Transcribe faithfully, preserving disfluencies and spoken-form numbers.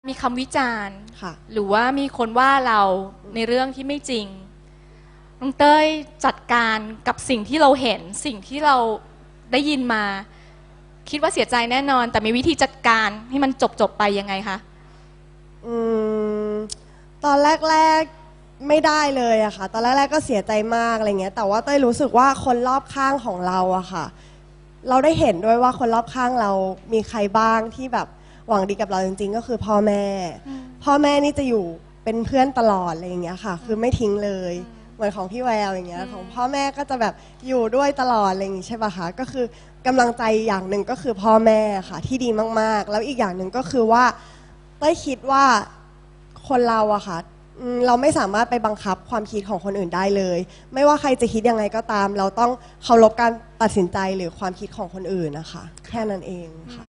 มีคำวิจารณ์ค่ะหรือว่ามีคนว่าเราในเรื่องที่ไม่จริงน้องเต้ยจัดการกับสิ่งที่เราเห็นสิ่งที่เราได้ยินมาคิดว่าเสียใจแน่นอนแต่มีวิธีจัดการให้มันจบจบไปยังไงคะอืมตอนแรกๆไม่ได้เลยอะค่ะตอนแรกๆก็เสียใจมากอะไรเงี้ยแต่ว่าเต้ยรู้สึกว่าคนรอบข้างของเราอะค่ะเราได้เห็นด้วยว่าคนรอบข้างเรามีใครบ้างที่แบบหวังดีกับเราจริงๆก็คือพ่อแม่พ่อแม่นี่จะอยู่เป็นเพื่อนตลอดอะไรอย่างเงี้ยค่ะคือไม่ทิ้งเลยเหมือนของพี่แววอย่างเงี้ยของพ่อแม่ก็จะแบบอยู่ด้วยตลอดอะไรอย่างงี้ใช่ป่ะคะก็คือกำลังใจอย่างหนึ่งก็คือพ่อแม่ค่ะที่ดีมากๆแล้วอีกอย่างหนึ่งก็คือว่าเต้ยคิดว่าคนเราอะค่ะเราไม่สามารถไปบังคับความคิดของคนอื่นได้เลยไม่ว่าใครจะคิดยังไงก็ตามเราต้องเคารพการตัดสินใจหรือความคิดของคนอื่นนะคะแค่นั้นเองค่ะ